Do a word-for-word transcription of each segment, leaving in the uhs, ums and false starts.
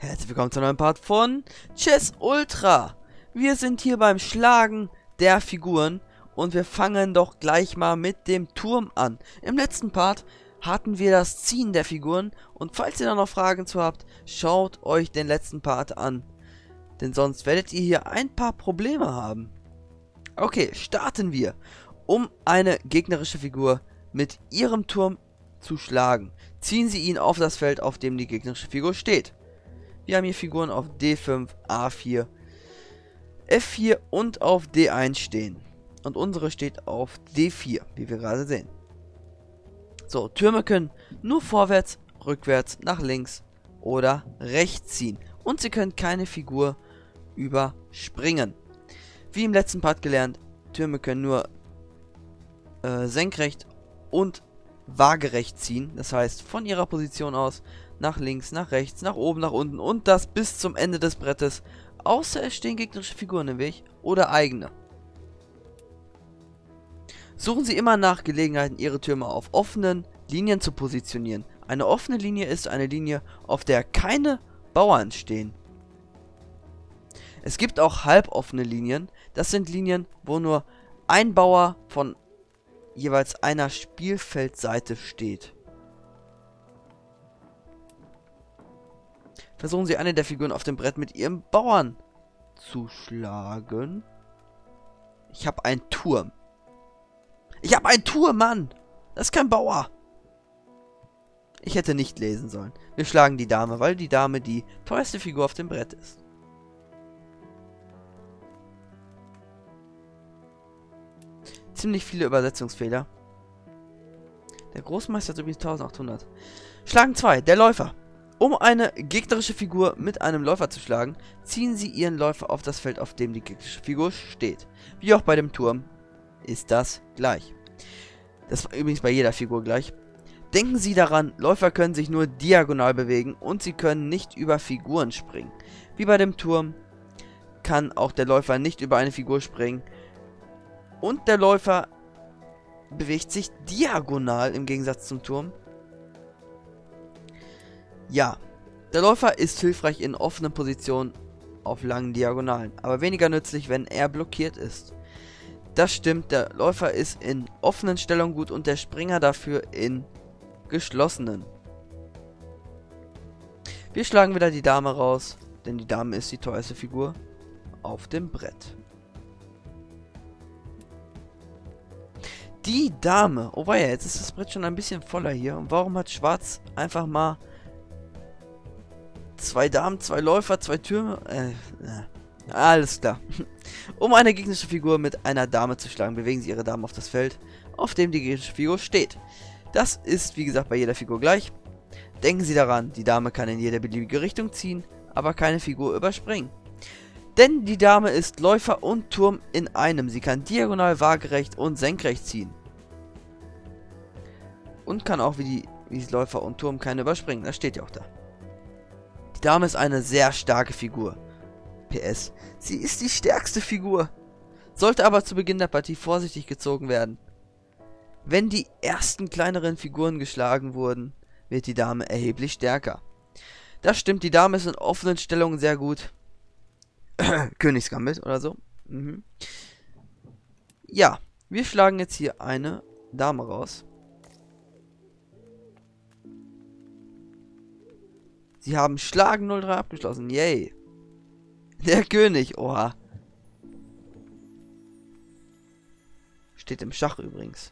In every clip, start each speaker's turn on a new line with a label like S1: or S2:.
S1: Herzlich willkommen zu einem neuen Part von Chess Ultra. Wir sind hier beim Schlagen der Figuren und wir fangen doch gleich mal mit dem Turm an. Im letzten Part hatten wir das Ziehen der Figuren und falls ihr da noch Fragen zu habt, schaut euch den letzten Part an. Denn sonst werdet ihr hier ein paar Probleme haben. Okay, starten wir. Um eine gegnerische Figur mit ihrem Turm zu schlagen, ziehen Sie ihn auf das Feld, auf dem die gegnerische Figur steht. Wir haben hier Figuren auf D fünf, A vier, F vier und auf D eins stehen. Und unsere steht auf D vier, wie wir gerade sehen. So, Türme können nur vorwärts, rückwärts, nach links oder rechts ziehen. Und sie können keine Figur überspringen. Wie im letzten Part gelernt, Türme können nur äh, senkrecht und waagerecht ziehen. Das heißt, von ihrer Position aus nach links, nach rechts, nach oben, nach unten und das bis zum Ende des Brettes. Außer es stehen gegnerische Figuren im Weg oder eigene. Suchen Sie immer nach Gelegenheiten, Ihre Türme auf offenen Linien zu positionieren. Eine offene Linie ist eine Linie, auf der keine Bauern stehen. Es gibt auch halboffene Linien. Das sind Linien, wo nur ein Bauer von jeweils einer Spielfeldseite steht. Versuchen Sie eine der Figuren auf dem Brett mit ihrem Bauern zu schlagen. Ich habe einen Turm. Ich habe einen Turm, Mann! Das ist kein Bauer. Ich hätte nicht lesen sollen. Wir schlagen die Dame, weil die Dame die teuerste Figur auf dem Brett ist. Ziemlich viele Übersetzungsfehler. Der Großmeister hat übrigens eintausendachthundert. Schlagen zwei. Der Läufer. Um eine gegnerische Figur mit einem Läufer zu schlagen, ziehen Sie Ihren Läufer auf das Feld, auf dem die gegnerische Figur steht. Wie auch bei dem Turm ist das gleich. Das war übrigens bei jeder Figur gleich. Denken Sie daran, Läufer können sich nur diagonal bewegen und sie können nicht über Figuren springen. Wie bei dem Turm kann auch der Läufer nicht über eine Figur springen. Und der Läufer bewegt sich diagonal im Gegensatz zum Turm. Ja, der Läufer ist hilfreich in offenen Positionen auf langen Diagonalen, aber weniger nützlich, wenn er blockiert ist. Das stimmt, der Läufer ist in offenen Stellungen gut und der Springer dafür in geschlossenen. Wir schlagen wieder die Dame raus, denn die Dame ist die teuerste Figur auf dem Brett. Die Dame. Oh weia, jetzt ist das Brett schon ein bisschen voller hier. Und warum hat Schwarz einfach mal zwei Damen, zwei Läufer, zwei Türme? Äh, äh, alles klar. Um eine gegnerische Figur mit einer Dame zu schlagen, bewegen Sie Ihre Dame auf das Feld, auf dem die gegnerische Figur steht. Das ist, wie gesagt, bei jeder Figur gleich. Denken Sie daran, die Dame kann in jede beliebige Richtung ziehen, aber keine Figur überspringen. Denn die Dame ist Läufer und Turm in einem. Sie kann diagonal, waagerecht und senkrecht ziehen. Und kann auch wie die, wie die Läufer und Turm keine überspringen. Das steht ja auch da. Die Dame ist eine sehr starke Figur. P S. Sie ist die stärkste Figur. Sollte aber zu Beginn der Partie vorsichtig gezogen werden. Wenn die ersten kleineren Figuren geschlagen wurden, wird die Dame erheblich stärker. Das stimmt, die Dame ist in offenen Stellungen sehr gut. Königsgambit oder so. Mhm. Ja, wir schlagen jetzt hier eine Dame raus. Sie haben Schlagen null drei abgeschlossen. Yay. Der König. Oha. Steht im Schach übrigens.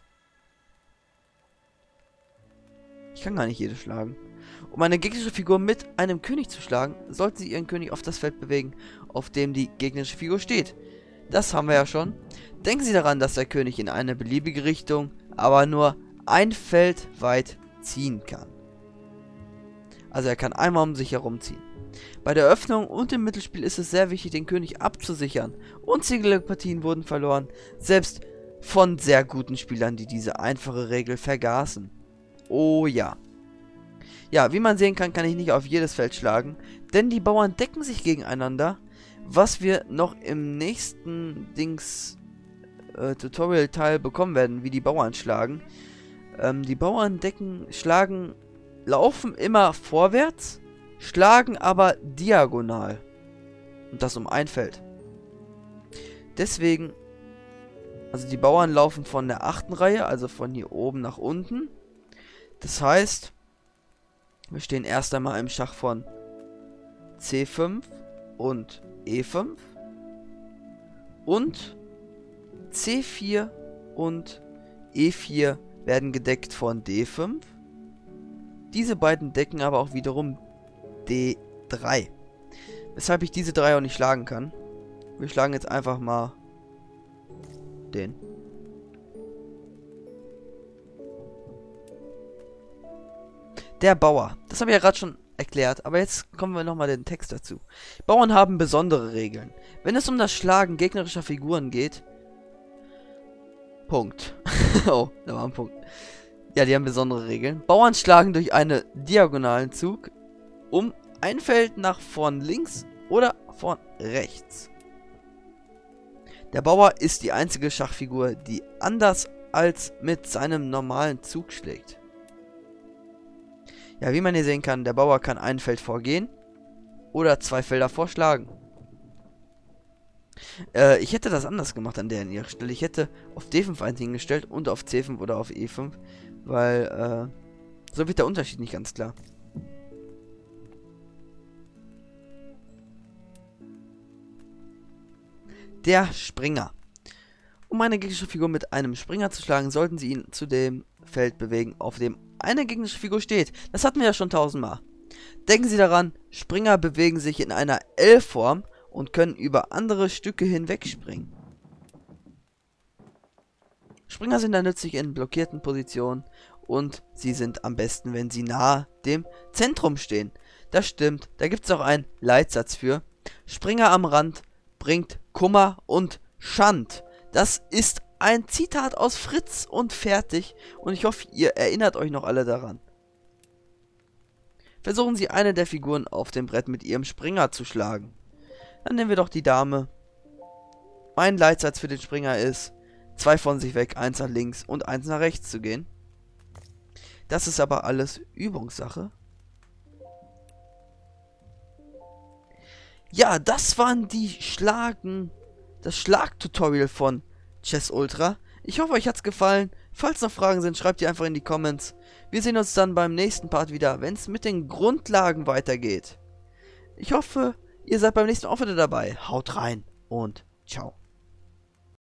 S1: Ich kann gar nicht jede schlagen. Um eine gegnerische Figur mit einem König zu schlagen, sollten Sie Ihren König auf das Feld bewegen, auf dem die gegnerische Figur steht. Das haben wir ja schon. Denken Sie daran, dass der König in eine beliebige Richtung, aber nur ein Feld weit ziehen kann. Also er kann einmal um sich herumziehen. Bei der Öffnung und im Mittelspiel ist es sehr wichtig, den König abzusichern. Unzählige Partien wurden verloren, selbst von sehr guten Spielern, die diese einfache Regel vergaßen. Oh ja. Ja, wie man sehen kann, kann ich nicht auf jedes Feld schlagen, denn die Bauern decken sich gegeneinander, was wir noch im nächsten Dings äh, Tutorial-Teil bekommen werden, wie die Bauern schlagen. Ähm, die Bauern decken, schlagen, laufen immer vorwärts, schlagen aber diagonal. Und das um ein Feld. Deswegen, also die Bauern laufen von der achten Reihe, also von hier oben nach unten. Das heißt, wir stehen erst einmal im Schach von C fünf und E fünf. Und C vier und E vier werden gedeckt von D fünf. Diese beiden decken aber auch wiederum D drei. Weshalb ich diese drei auch nicht schlagen kann. Wir schlagen jetzt einfach mal den. Der Bauer. Das habe ich ja gerade schon erklärt, aber jetzt kommen wir nochmal den Text dazu. Bauern haben besondere Regeln. Wenn es um das Schlagen gegnerischer Figuren geht... Punkt. Oh, da war ein Punkt. Ja, die haben besondere Regeln. Bauern schlagen durch einen diagonalen Zug um ein Feld nach vorn links oder vorn rechts. Der Bauer ist die einzige Schachfigur, die anders als mit seinem normalen Zug schlägt. Ja, wie man hier sehen kann, der Bauer kann ein Feld vorgehen oder zwei Felder vorschlagen. Äh, ich hätte das anders gemacht an der an ihrer Stelle. Ich hätte auf D fünf eins hingestellt und auf C fünf oder auf E fünf, weil äh, so wird der Unterschied nicht ganz klar. Der Springer. Um eine gegnerische Figur mit einem Springer zu schlagen, sollten sie ihn zu dem Feld bewegen, auf dem eine gegnerische Figur steht. Das hatten wir ja schon tausendmal. Denken Sie daran, Springer bewegen sich in einer L-Form und können über andere Stücke hinwegspringen. Springer sind dann nützlich in blockierten Positionen und sie sind am besten, wenn sie nahe dem Zentrum stehen. Das stimmt, da gibt es auch einen Leitsatz für. Springer am Rand bringt Kummer und Schand. Das ist ein Zitat aus Fritz und Fertig und ich hoffe, ihr erinnert euch noch alle daran. Versuchen Sie eine der Figuren auf dem Brett mit Ihrem Springer zu schlagen. Dann nehmen wir doch die Dame. Mein Leitsatz für den Springer ist, zwei von sich weg, eins nach links und eins nach rechts zu gehen. Das ist aber alles Übungssache. Ja, das waren die Schlagen, das Schlagtutorial von Chess Ultra. Ich hoffe, euch hat's gefallen. Falls noch Fragen sind, schreibt die einfach in die Comments. Wir sehen uns dann beim nächsten Part wieder, wenn es mit den Grundlagen weitergeht. Ich hoffe, ihr seid beim nächsten Mal auch wieder dabei. Haut rein und ciao.